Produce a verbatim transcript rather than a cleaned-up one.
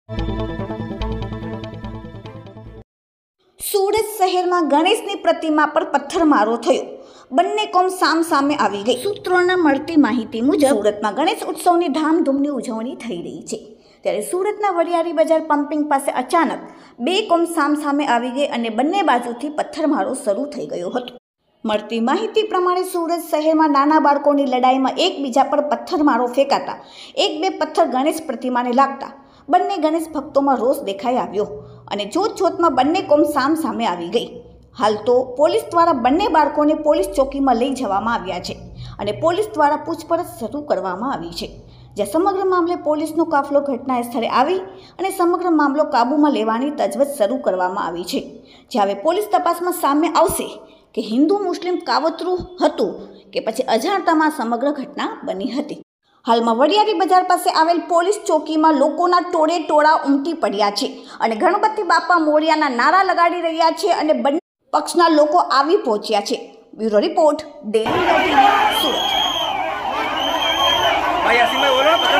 સુરત શહેરમાં ગણેશની પ્રતિમા પર પથ્થરમારો થયો. બંને કોમ સામ સામે આવી ગઈ. સૂત્રોના મળતી માહિતી મુજબ સુરતમાં ગણેશ ઉત્સવની ધામધૂમની ઉજવણી થઈ રહી છે. ત્યારે સુરતના વડિયારી બજાર પમ્પિંગ પાસે અચાનક બે કોમ સામ સામે આવી ગઈ અને બંને બાજુથી પથ્થરમારો શરૂ થઈ ગયો હતો. મળતી માહિતી પ્રમાણે સુરત શહેરમાં નાના બાળકોની લડાઈમાં એકબીજા પર પથ્થરમારો ફેંકાતા એક બે પથ્થર ગણેશ પ્રતિમાને લાગતા બંને ગણેશ ભક્તોમાં રોષ દેખાઈ આવ્યો અને જોત જોતમાં બંને કોમ સામ સામે આવી ગઈ. હાલ તો પોલીસ દ્વારા બંને બાળકોને પોલીસ ચોકીમાં લઈ જવામાં આવ્યા છે અને પોલીસ દ્વારા પૂછપરછ શરૂ કરવામાં આવી છે, જ્યાં સમગ્ર મામલે પોલીસનો કાફલો ઘટના સ્થળે આવી અને સમગ્ર મામલો કાબૂમાં લેવાની તજવીજ શરૂ કરવામાં આવી છે. જે હવે પોલીસ તપાસમાં સામે આવશે કે હિન્દુ મુસ્લિમ કાવતરું હતું કે પછી અજાણતામાં સમગ્ર ઘટના બની હતી. હાલમાં વડિયારી બજાર પાસે આવેલ પોલીસ ચોકીમાં લોકોના ટોળે ટોળા ઉમટી પડ્યા છે અને ગણપતિ બાપા મોરિયાના નારા લગાડી રહ્યા છે અને બંને પક્ષના લોકો આવી પહોંચ્યા છે. Bureau report, daily Surat.